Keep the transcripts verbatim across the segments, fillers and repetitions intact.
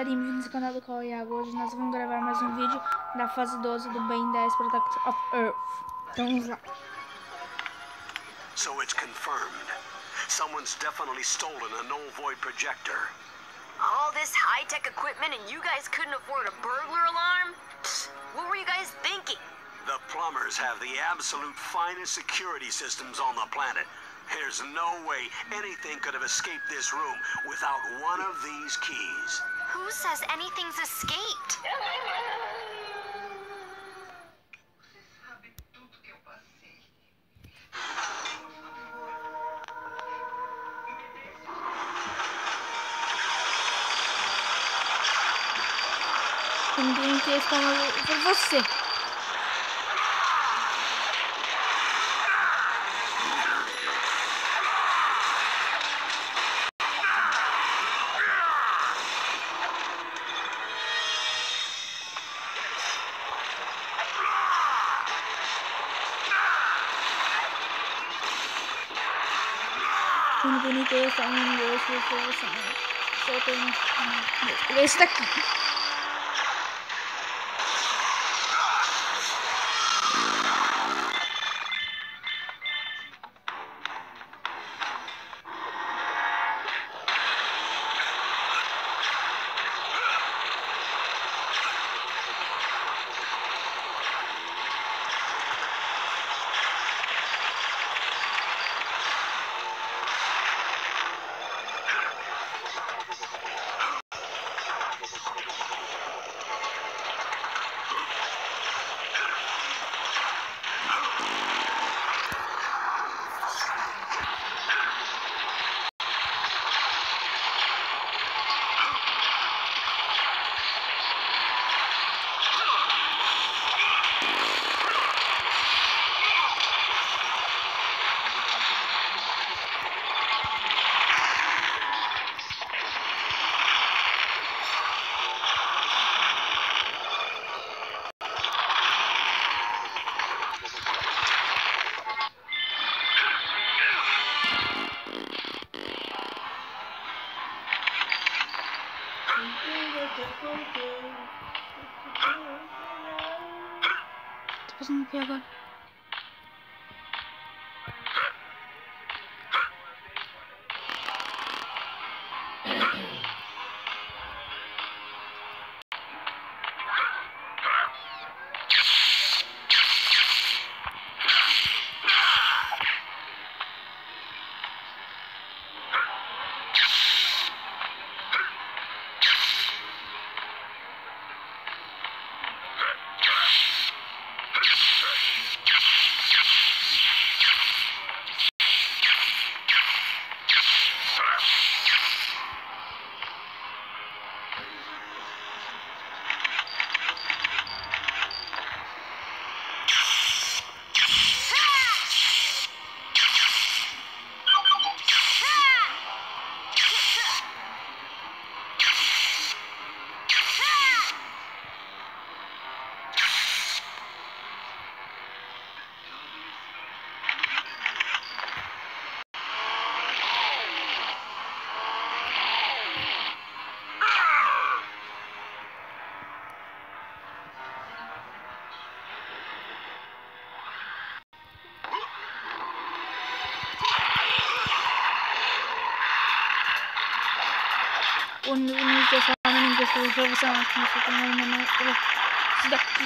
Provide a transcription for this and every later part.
galerinha, bem-vindos ao canal do Cauã Iago. Hoje nós vamos gravar mais um vídeo da fase doze do Ben dez Protect of Earth. Então vamos lá. So it's confirmed. Someone's definitely stolen a null void projector. All this high-tech equipment and you guys couldn't afford a burglar alarm? Psst, what were you guys thinking? The plumbers have the absolute finest security systems on the planet. There's no way anything could have escaped this room without one of these keys. Who says anything's escaped? Ninguém que está por você. Muito bonito esse, um, dois, três, quatro, cinco. Só tem esse daqui. Tô fazendo o que agora? O início dessa menina que eu estou usando aqui, isso também não é isso daqui.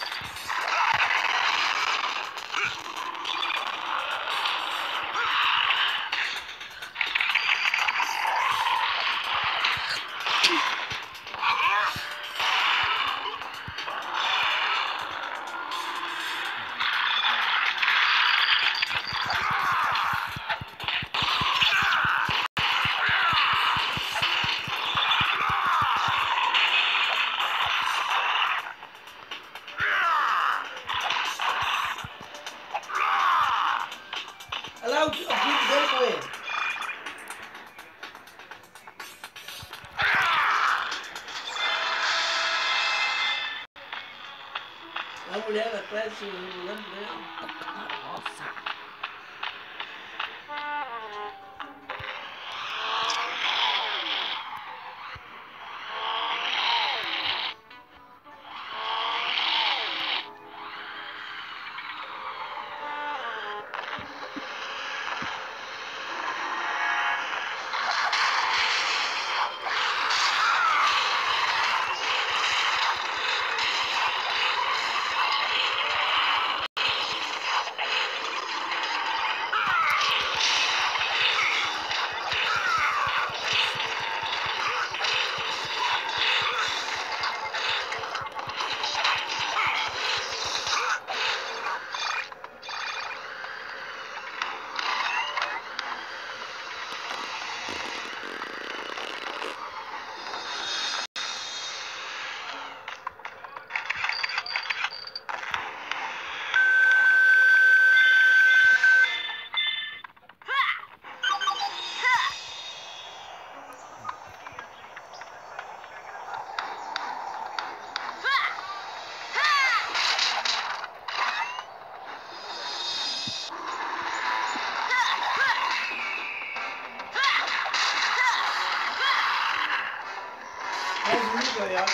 Olha o bico dele com ele. A mulher atrás se enrolando dele. Nossa. ganhar.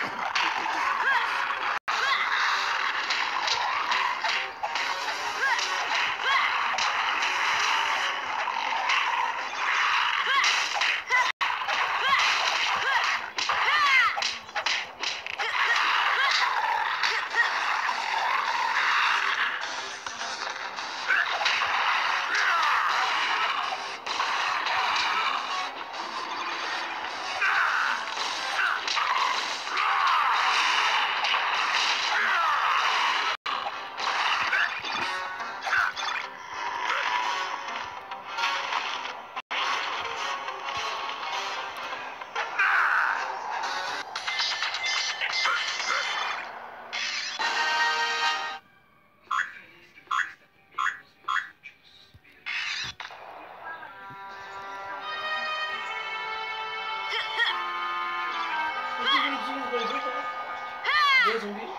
Dois zumbis.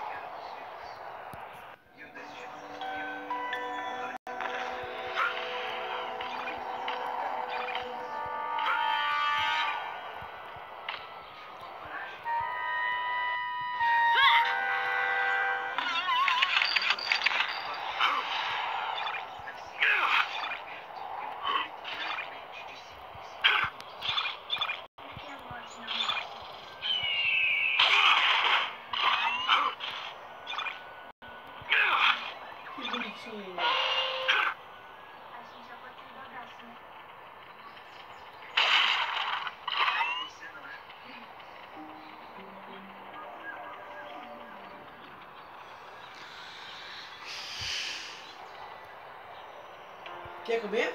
Quer comer?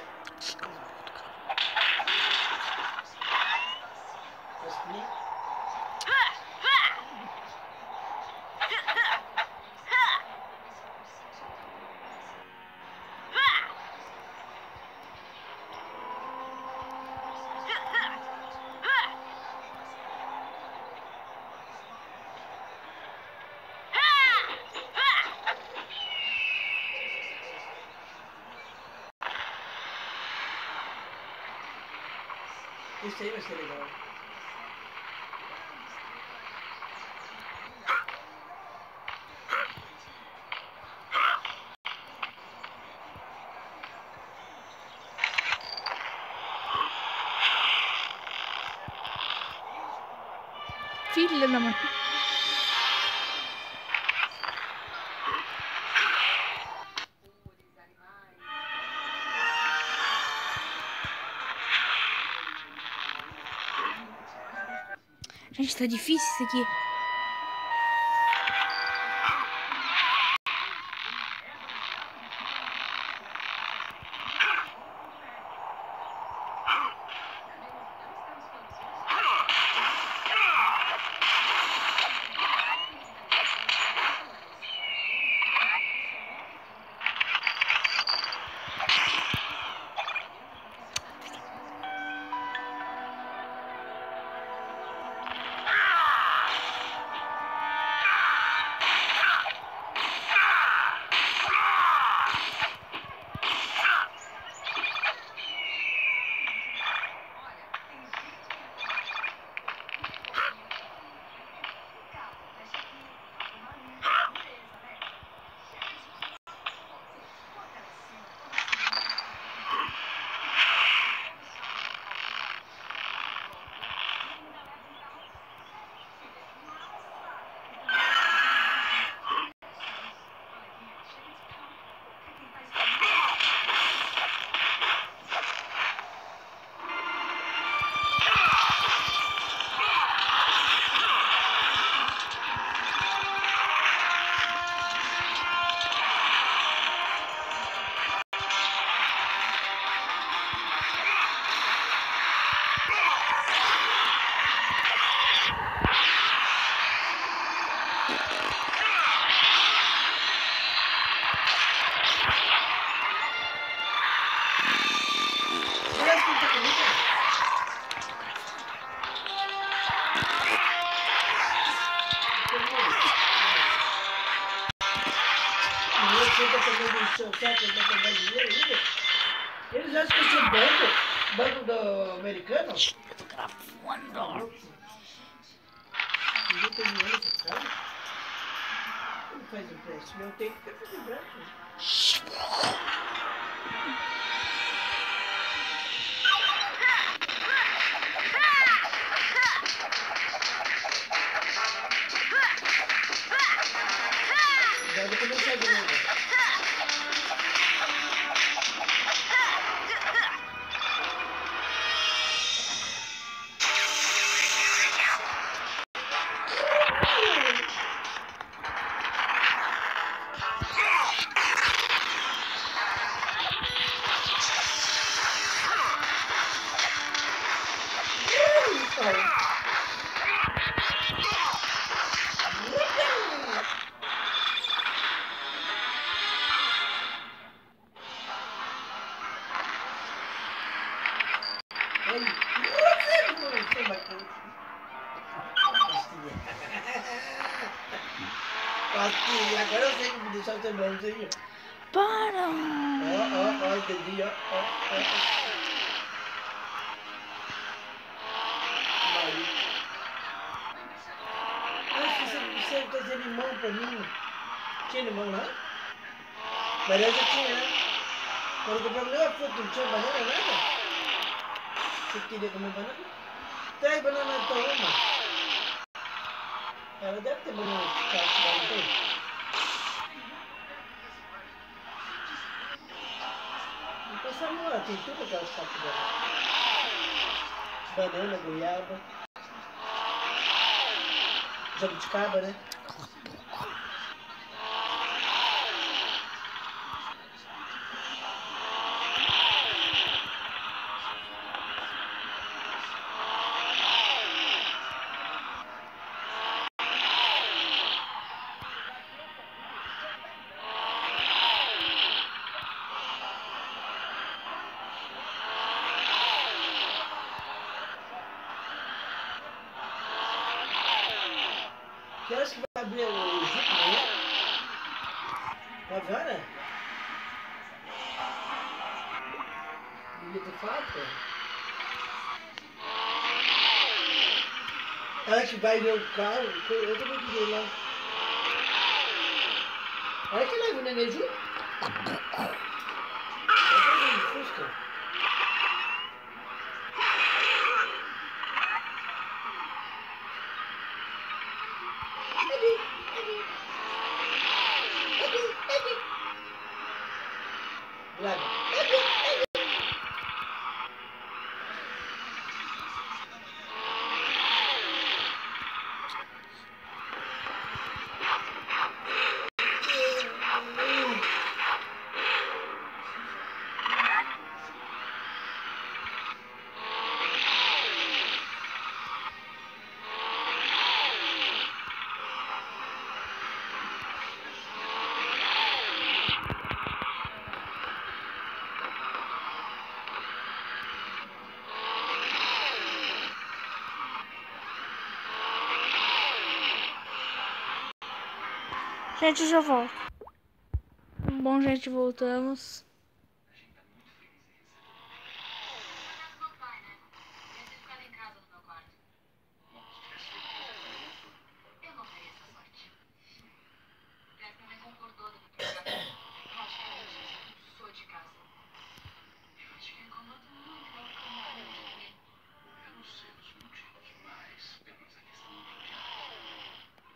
Posso comer? Isso aí vai ser legal. Filha da mãe. Gente, tá difícil isso aqui. Eles acham que eu sou banco, banco do americano? Eu tô gravando. Ninguém tem dinheiro nessa casa? Como faz empréstimo? Eu tenho que fazer empréstimo. Já vou começar de novo. Agora eu sei como deixar o seu mãozinho. Para! Ó, ó, ó, entendi, ó, ó, ó. Acho que você precisa trazer limão pra mim. Tinha limão lá? Banana tinha, né? Quando eu comprei uma fruta, não tinha banana, nada? Você queria comer banana? Traz banana então, uma. Ela deve ter banana de casca lá, não tem? Passamos lá, tem tudo aquelas cascas dela. Banana, goiaba. Jabuticaba, né? Que horas que vai abrir o Jeep amanhã? nove horas? Devia ter falado, pô. Ela que vai ver o carro, eu também queria ir lá. Olha que leva o neném junto. Olha que Fusca. Gente, já volto. Bom, gente, voltamos.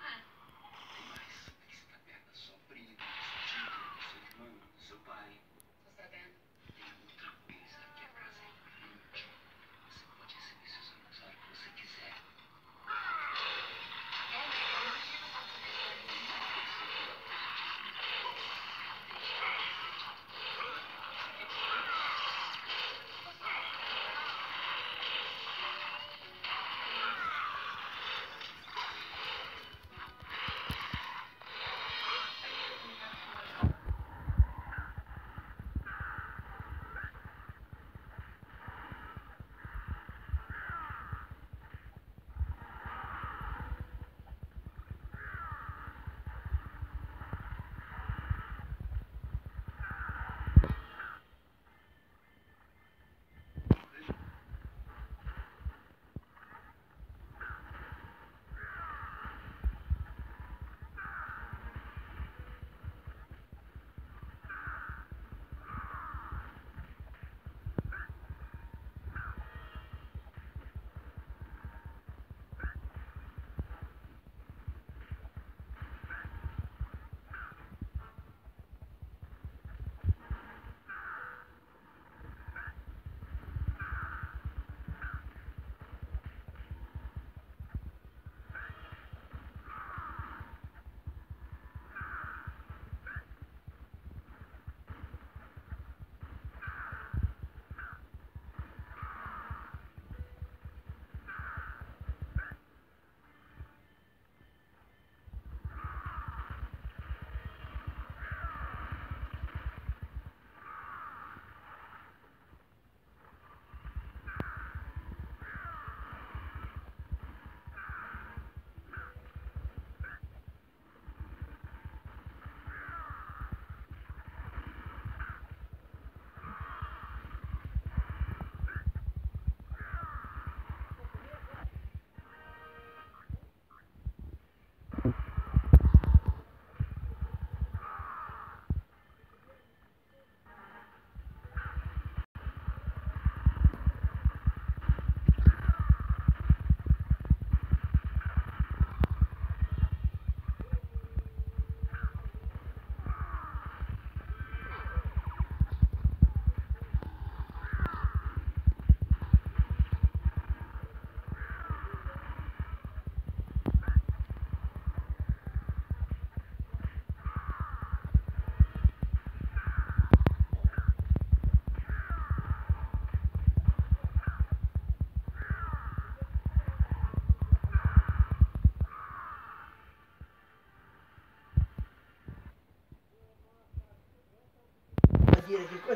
Seu pai.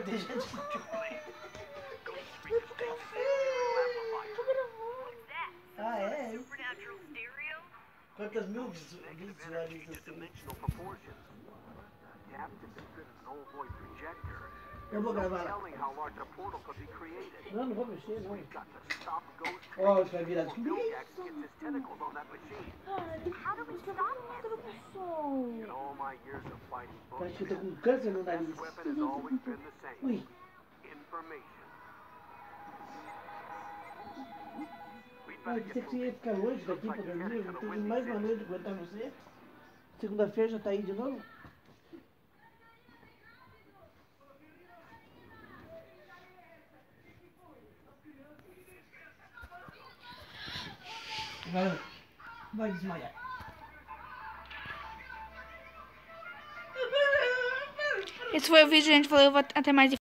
ter gente. Ah, é? Quantas mil visualizações? Eu vou gravar lá. Não, não vou mexer, não. Ó, oh, vai virar tudo. Parece que eu tô com câncer no nariz. Ui. Ah, eu pensei que você ia ficar longe daqui pra dormir. Eu tenho mais uma noite pra aguentar você. Segunda-feira já tá aí de novo? Vai, vai desmaiar. Esse foi o vídeo, gente. Valeu, até mais.